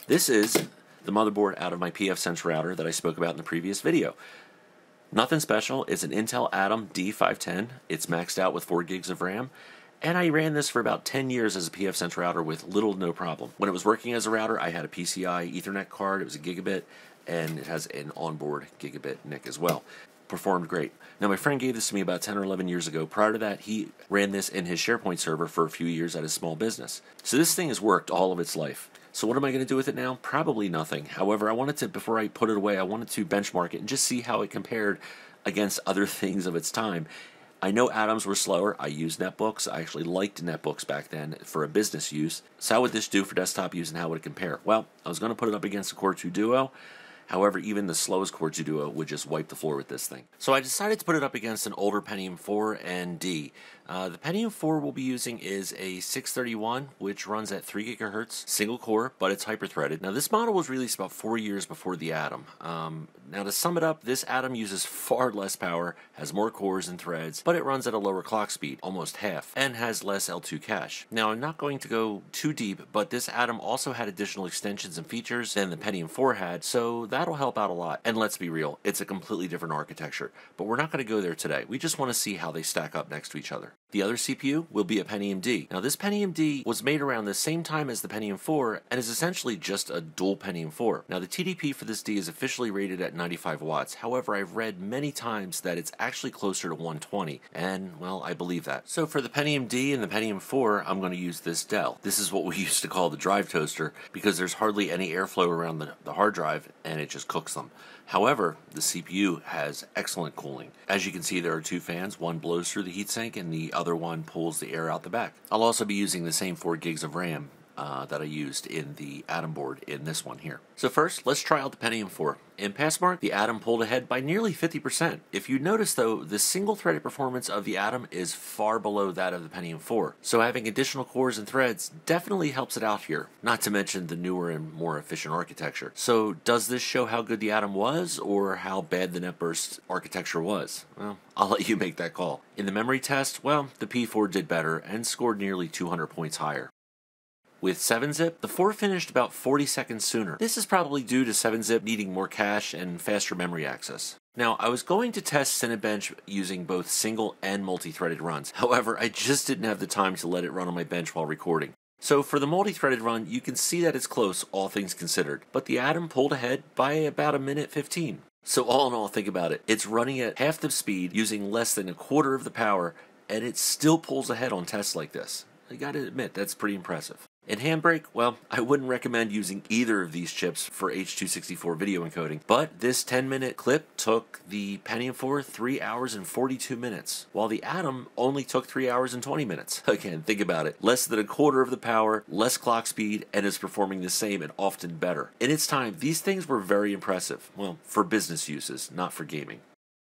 This is the motherboard out of my pfSense router that I spoke about in the previous video. Nothing special. It's an Intel Atom D510. It's maxed out with 4 gigs of RAM. And I ran this for about 10 years as a pfSense router with little to no problem. When it was working as a router, I had a PCI Ethernet card. It was a gigabit, and it has an onboard gigabit NIC as well. Performed great. Now, my friend gave this to me about 10 or 11 years ago. Prior to that, he ran this in his SharePoint server for a few years at his small business. So this thing has worked all of its life. So what am I going to do with it now? Probably nothing. However, I wanted to, before I put it away, I wanted to benchmark it and just see how it compared against other things of its time. I know Atoms were slower. I used netbooks. I actually liked netbooks back then for a business use. So how would this do for desktop use and how would it compare? Well, I was going to put it up against the Core 2 Duo. However, even the slowest Core 2 Duo would just wipe the floor with this thing. So I decided to put it up against an older Pentium 4 and D. The Pentium 4 we'll be using is a 631, which runs at 3 GHz, single core, but it's hyper-threaded. Now, this model was released about 4 years before the Atom. Now, to sum it up, this Atom uses far less power, has more cores and threads, but it runs at a lower clock speed, almost half, and has less L2 cache. Now, I'm not going to go too deep, but this Atom also had additional extensions and features than the Pentium 4 had, so that'll help out a lot. And let's be real, it's a completely different architecture, but we're not going to go there today. We just want to see how they stack up next to each other. The other CPU will be a Pentium D. Now, this Pentium D was made around the same time as the Pentium 4 and is essentially just a dual Pentium 4. Now, the TDP for this D is officially rated at 95 watts. However, I've read many times that it's actually closer to 120, and, well, I believe that. So for the Pentium D and the Pentium 4, I'm going to use this Dell. This is what we used to call the drive toaster because there's hardly any airflow around the hard drive, and it just cooks them. However, the CPU has excellent cooling. As you can see, there are 2 fans. One blows through the heatsink and the other one pulls the air out the back. I'll also be using the same 4 gigs of RAM that I used in the Atom board in this one here. So first, let's try out the Pentium 4. In Passmark, the Atom pulled ahead by nearly 50%. If you notice though, the single-threaded performance of the Atom is far below that of the Pentium 4. So having additional cores and threads definitely helps it out here, not to mention the newer and more efficient architecture. So does this show how good the Atom was or how bad the NetBurst architecture was? Well, I'll let you make that call. In the memory test, well, the P4 did better and scored nearly 200 points higher. With 7-zip, the 4 finished about 40 seconds sooner. This is probably due to 7-zip needing more cache and faster memory access. Now, I was going to test Cinebench using both single and multi-threaded runs. However, I just didn't have the time to let it run on my bench while recording. So for the multi-threaded run, you can see that it's close, all things considered. But the Atom pulled ahead by about 1:15. So all in all, think about it. It's running at half the speed, using less than a quarter of the power, and it still pulls ahead on tests like this. I gotta admit, that's pretty impressive. In Handbrake, well, I wouldn't recommend using either of these chips for H.264 video encoding, but this 10-minute clip took the Pentium 4 3 hours and 42 minutes, while the Atom only took 3 hours and 20 minutes. Again, think about it. Less than a quarter of the power, less clock speed, and is performing the same and often better. In its time, these things were very impressive. Well, for business uses, not for gaming.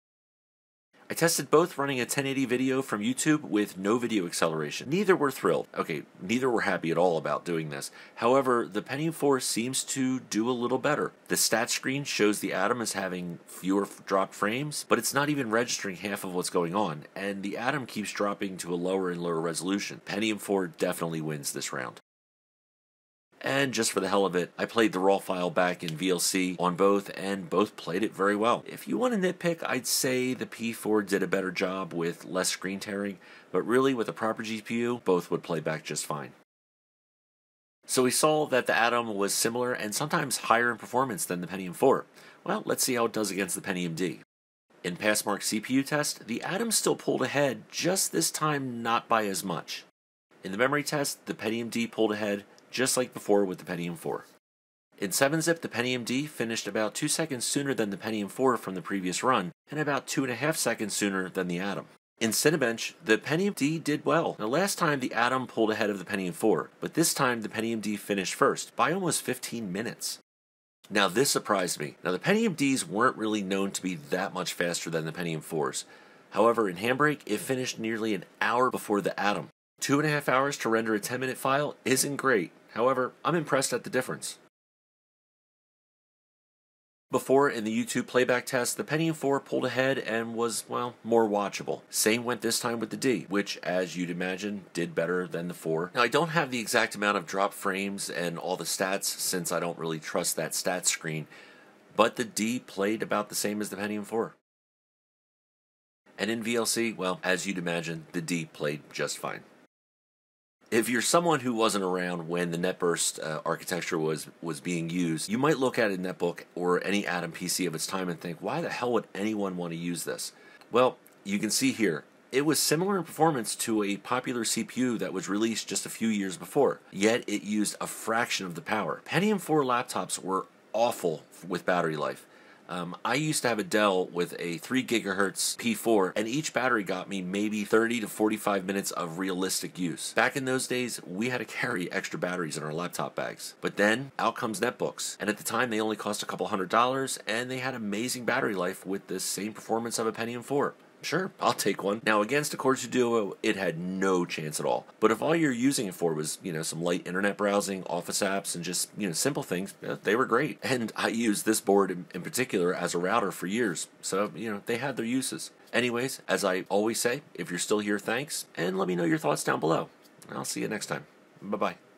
I tested both running a 1080 video from YouTube with no video acceleration. Neither were thrilled. Okay, neither were happy at all about doing this. However, the Pentium 4 seems to do a little better. The stat screen shows the Atom as having fewer dropped frames, but it's not even registering half of what's going on, and the Atom keeps dropping to a lower and lower resolution. Pentium 4 definitely wins this round. And just for the hell of it, I played the raw file back in VLC on both, and both played it very well. If you want to nitpick, I'd say the P4 did a better job with less screen tearing, but really with a proper GPU, both would play back just fine. So we saw that the Atom was similar and sometimes higher in performance than the Pentium 4. Well, let's see how it does against the Pentium D. In Passmark CPU test, the Atom still pulled ahead, just this time not by as much. In the memory test, the Pentium D pulled ahead, just like before with the Pentium 4. In 7-zip, the Pentium D finished about 2 seconds sooner than the Pentium 4 from the previous run, and about 2.5 seconds sooner than the Atom. In Cinebench, the Pentium D did well. Now, last time the Atom pulled ahead of the Pentium 4, but this time the Pentium D finished first, by almost 15 minutes. Now, this surprised me. Now, the Pentium Ds weren't really known to be that much faster than the Pentium 4s. However, in Handbrake, it finished nearly an hour before the Atom. 2.5 hours to render a 10-minute file isn't great. However, I'm impressed at the difference. Before, in the YouTube playback test, the Pentium 4 pulled ahead and was, well, more watchable. Same went this time with the D, which, as you'd imagine, did better than the 4. Now, I don't have the exact amount of drop frames and all the stats since I don't really trust that stats screen, but the D played about the same as the Pentium 4. And in VLC, well, as you'd imagine, the D played just fine. If you're someone who wasn't around when the NetBurst architecture was being used, you might look at a netbook or any Atom PC of its time and think, why the hell would anyone want to use this? Well, you can see here, it was similar in performance to a popular CPU that was released just a few years before, yet it used a fraction of the power. Pentium 4 laptops were awful with battery life. I used to have a Dell with a 3 gigahertz P4, and each battery got me maybe 30 to 45 minutes of realistic use. Back in those days, we had to carry extra batteries in our laptop bags. But then, out comes netbooks, and at the time they only cost a couple $100, and they had amazing battery life with the same performance of a Pentium 4. Sure, I'll take one. Now, against a Core 2 Duo, it had no chance at all. But if all you're using it for was, some light internet browsing, office apps, and just, simple things, they were great. And I used this board in particular as a router for years. So, they had their uses. Anyways, as I always say, if you're still here, thanks, and let me know your thoughts down below. I'll see you next time. Bye-bye.